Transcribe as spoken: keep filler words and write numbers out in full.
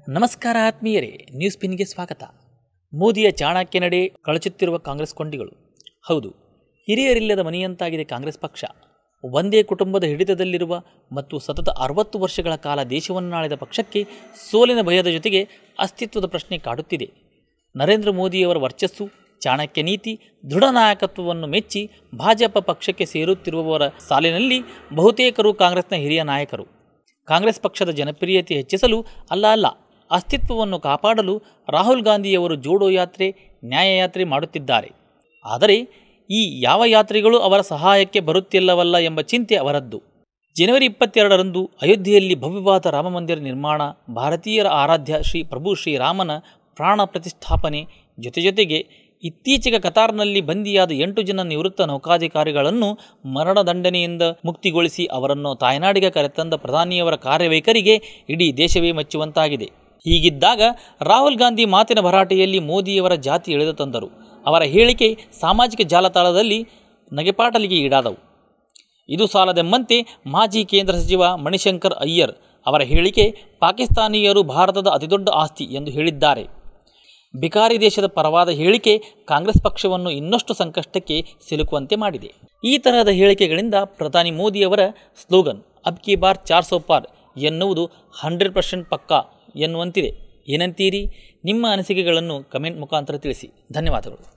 ನಮಸ್ಕಾರ ಆತ್ಮೀಯರೇ, ನ್ಯೂಸ್ ಪಿನ್ಗೆ ಸ್ವಾಗತ. ಮೋದಿಯ ಚಾಣಕ್ಯ ನಡೆ ಕಳಚುತ್ತಿರುವ ಕಾಂಗ್ರೆಸ್ ಕೊಂಡಿಗಳು. ಹೌದು, ಹಿರಿಯರಿಲ್ಲದ ಮನೆಯಂತಾಗಿದೆ ಕಾಂಗ್ರೆಸ್ ಪಕ್ಷ. ಒಂದೇ ಕುಟುಂಬದ ಹಿಡಿತದಲ್ಲಿರುವ ಮತ್ತು ಸತತ ಅರವತ್ತು ವರ್ಷಗಳ ಕಾಲ ದೇಶವನ್ನಾಳಿದ ಪಕ್ಷಕ್ಕೆ ಸೋಲಿನ ಭಯದ ಜೊತೆಗೆ ಅಸ್ತಿತ್ವದ ಪ್ರಶ್ನೆ ಕಾಡುತ್ತಿದೆ. ನರೇಂದ್ರ ಮೋದಿಯವರ ವರ್ಚಸ್ಸು, ಚಾಣಕ್ಯ ನೀತಿ, ದೃಢ ನಾಯಕತ್ವವನ್ನು ಮೆಚ್ಚಿ ಭಾಜಪ ಪಕ್ಷಕ್ಕೆ ಸೇರುತ್ತಿರುವವರ ಸಾಲಿನಲ್ಲಿ ಬಹುತೇಕರು ಕಾಂಗ್ರೆಸ್ನ ಹಿರಿಯ ನಾಯಕರು. ಕಾಂಗ್ರೆಸ್ ಪಕ್ಷದ ಜನಪ್ರಿಯತೆ ಹೆಚ್ಚಿಸಲು ಅಲ್ಲ ಅಲ್ಲ ಅಸ್ತಿತ್ವವನ್ನು ಕಾಪಾಡಲು ರಾಹುಲ್ ಗಾಂಧಿಯವರು ಜೋಡೋ ಯಾತ್ರೆ, ನ್ಯಾಯಯಾತ್ರೆ ಮಾಡುತ್ತಿದ್ದಾರೆ. ಆದರೆ ಈ ಯಾವ ಯಾತ್ರೆಗಳು ಅವರ ಸಹಾಯಕ್ಕೆ ಬರುತ್ತಿಲ್ಲವಲ್ಲ ಎಂಬ ಚಿಂತೆ ಅವರದ್ದು. ಜನವರಿ ಇಪ್ಪತ್ತೆರಡರಂದು ಅಯೋಧ್ಯೆಯಲ್ಲಿ ಭವ್ಯವಾದ ರಾಮಮಂದಿರ ನಿರ್ಮಾಣ, ಭಾರತೀಯರ ಆರಾಧ್ಯ ಶ್ರೀ ಪ್ರಭು ಶ್ರೀರಾಮನ ಪ್ರಾಣ ಪ್ರತಿಷ್ಠಾಪನೆ ಜೊತೆ ಜೊತೆಗೆ ಇತ್ತೀಚೆಗೆ ಕತಾರ್ನಲ್ಲಿ ಬಂದಿಯಾದ ಎಂಟು ಜನ ನಿವೃತ್ತ ನೌಕಾಧಿಕಾರಿಗಳನ್ನು ಮರಣದಂಡನೆಯಿಂದ ಮುಕ್ತಿಗೊಳಿಸಿ ಅವರನ್ನು ತಾಯ್ನಾಡಿಗೆ ಕರೆತಂದ ಪ್ರಧಾನಿಯವರ ಕಾರ್ಯವೈಖರಿಗೆ ಇಡೀ ದೇಶವೇ ಮೆಚ್ಚುವಂತಾಗಿದೆ. ಹೀಗಿದ್ದಾಗ ರಾಹುಲ್ ಗಾಂಧಿ ಮಾತಿನ ಭರಾಟೆಯಲ್ಲಿ ಮೋದಿಯವರ ಜಾತಿ ಎಳೆದು ತಂದರು. ಅವರ ಹೇಳಿಕೆ ಸಾಮಾಜಿಕ ಜಾಲತಾಣದಲ್ಲಿ ನಗೆಪಾಟಲಿಗೆ ಈಡಾದವು. ಇದು ಸಾಲದೆಂಬಂತೆ ಮಾಜಿ ಕೇಂದ್ರ ಸಚಿವ ಮಣಿಶಂಕರ್ ಅಯ್ಯರ್ ಅವರ ಹೇಳಿಕೆ ಪಾಕಿಸ್ತಾನೀಯರು ಭಾರತದ ಅತಿದೊಡ್ಡ ಆಸ್ತಿ ಎಂದು ಹೇಳಿದ್ದಾರೆ. ಬಿಕಾರಿ ದೇಶದ ಪರವಾದ ಹೇಳಿಕೆ ಕಾಂಗ್ರೆಸ್ ಪಕ್ಷವನ್ನು ಇನ್ನಷ್ಟು ಸಂಕಷ್ಟಕ್ಕೆ ಸಿಲುಕುವಂತೆ ಮಾಡಿದೆ. ಈ ತರಹದ ಹೇಳಿಕೆಗಳಿಂದ ಪ್ರಧಾನಿ ಮೋದಿಯವರ ಸ್ಲೋಗನ್ ಅಬ್ ಕಿ ಬಾರ್ ಚಾರ್ ಸೌ ಪಾರ್ ಎನ್ನುವುದು ಹಂಡ್ರೆಡ್ ಪರ್ಸೆಂಟ್ ಪಕ್ಕಾ ಎನ್ನುವಂತಿದೆ. ಏನಂತೀರಿ? ನಿಮ್ಮ ಅನಿಸಿಕೆಗಳನ್ನು ಕಮೆಂಟ್ ಮುಖಾಂತರ ತಿಳಿಸಿ. ಧನ್ಯವಾದಗಳು.